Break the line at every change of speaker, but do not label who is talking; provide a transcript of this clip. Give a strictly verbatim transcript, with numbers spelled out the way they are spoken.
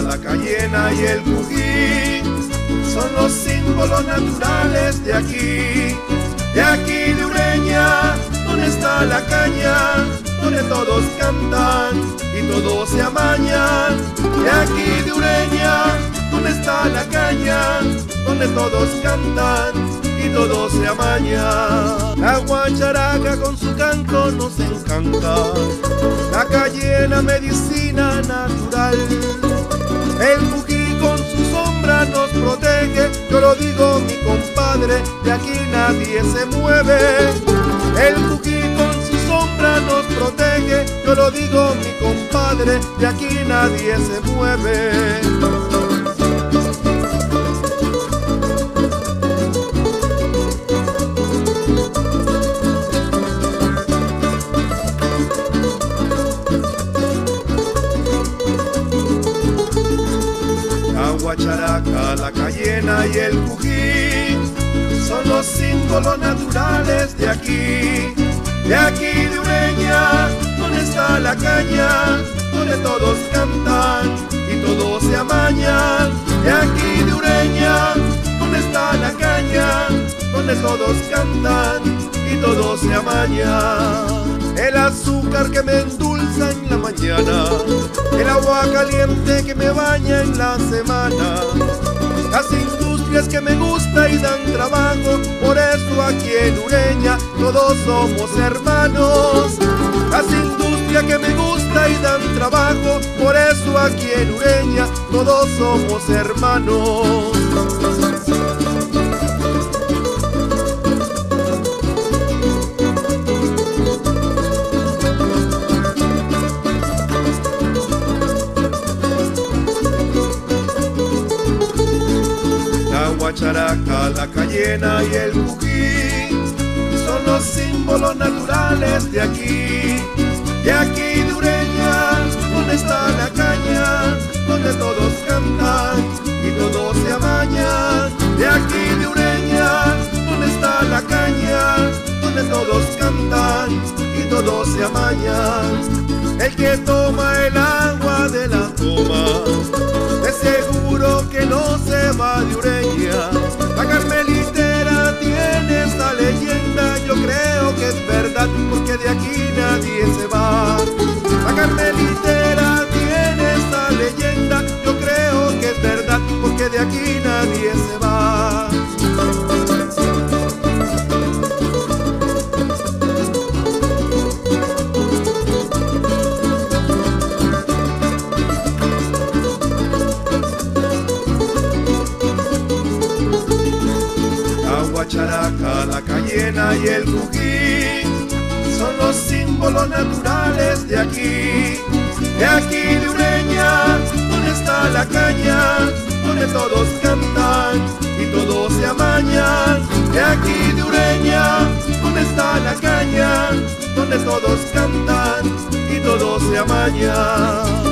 la cayena y el cují son los símbolos naturales de aquí, de aquí de Ureña, donde está la caña, donde todos cantan y todos se amañan. De aquí de Ureña, donde está la caña, donde todos cantan y todos se amañan. La guacharaca con su canto nos encanta, la cayena medicina natural, el cují con su sombra nos protege. Yo lo digo mi compadre, de aquí nadie se mueve. El cují con su sombra nos protege. Yo lo digo mi compadre, de aquí nadie se mueve. La guacharaca, la cayena y el cují son los símbolos naturales de aquí, de aquí de Ureña, donde está la caña, donde todos cantan y todos se amañan. De aquí de Ureña, donde está la caña, donde todos cantan y todos se amañan. El azúcar que me endulza en la mañana, el agua caliente que me baña en la semana, las industrias que me gusta y dan trabajo, por eso aquí en Ureña todos somos hermanos. Las industrias que me gusta y dan trabajo, por eso aquí en Ureña todos somos hermanos. La guacharaca, la cayena y el cují son los símbolos naturales de aquí, de aquí de Ureña, donde está la caña, donde todos cantan y todos se amañan. De aquí de Ureña, donde está la caña, donde todos cantan y todos se amañan. El que toma el agua de la toma, de seguro que no se va de Ureña. La Carmelitera tiene esta leyenda, yo creo que es verdad, porque de aquí nadie se va. La Carmelitera tiene esta leyenda, yo creo que es verdad, porque de aquí nadie se va. La guacharaca, la cayena y el cují son los símbolos naturales de aquí, de aquí de Ureña, donde está la caña, donde todos cantan y todos se amañan. De aquí de Ureña, donde está la caña, donde todos cantan y todos se amañan.